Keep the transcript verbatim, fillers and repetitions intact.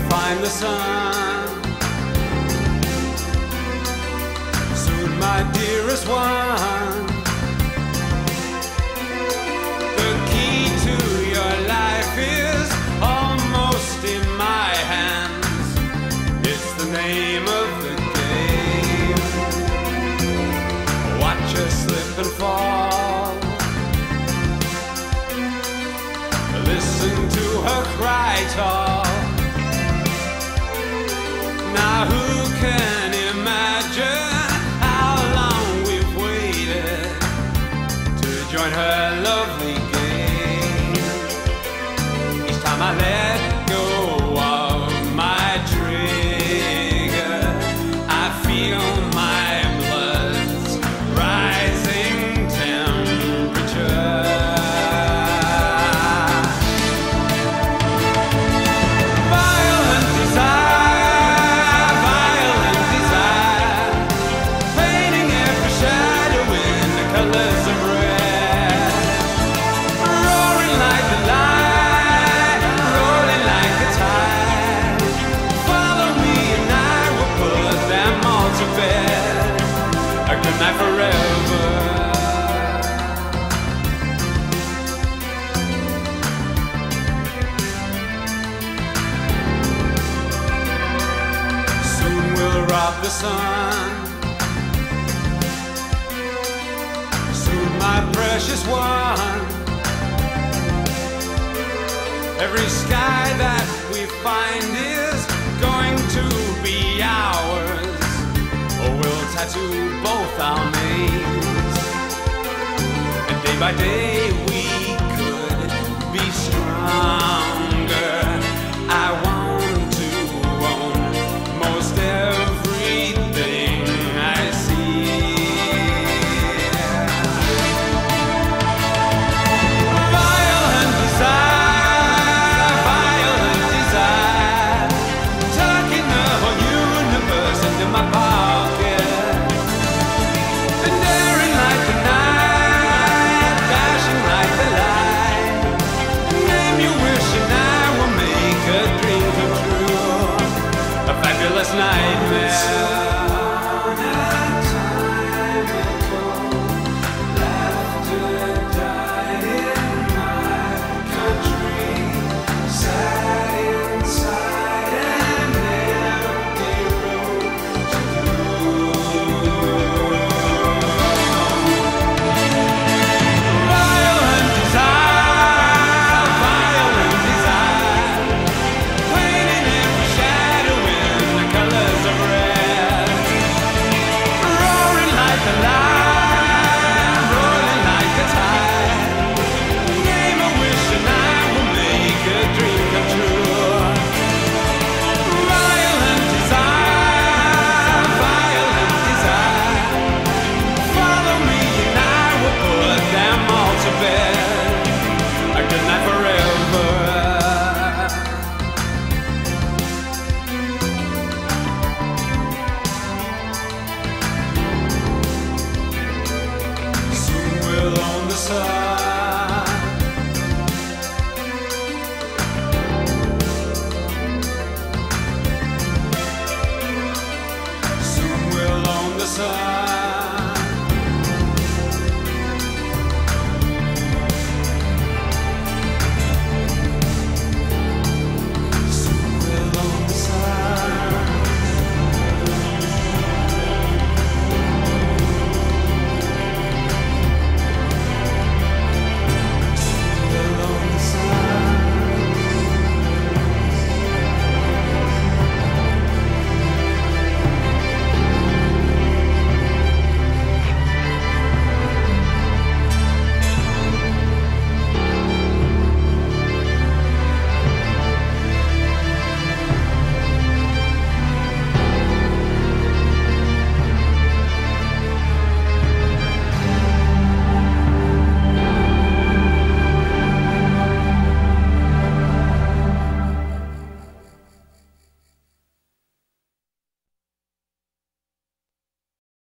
find the sun. Soon, my dearest one, the key to your life is almost in my hands. It's the name of the game. Watch her slip and fall. Listen to her cry tall. Now who can imagine how long we've waited to join her lovely game? Each time I let go of my trigger, I feel my blood's rising temperature. Violent desire, violent desire, painting every shadow in the colors of red. Roaring like the light, rolling like the tide. Follow me and I will put them all to bed. A good night forever. Soon we'll rob the sun. Soon, my precious one. Every sky that we find is going to be ours, or we'll tattoo both our names. And day by day we could be stronger. I want to own most everything I see. Violent desire, violent desire, tucking the whole universe into my pocket. And daring like the night, dashing like the light. Name your wish and I will make a dream come true. A fabulous nightmare. Violent desire, violent desire, painting every shadow in the colors of red. Roaring like the light, rolling like the tide. Name a wish and I will make a dream come true. Violent desire, violent desire, follow me and I will put them all to bed. A good night forever. Soon we'll own the sun. Soon we'll own the sun.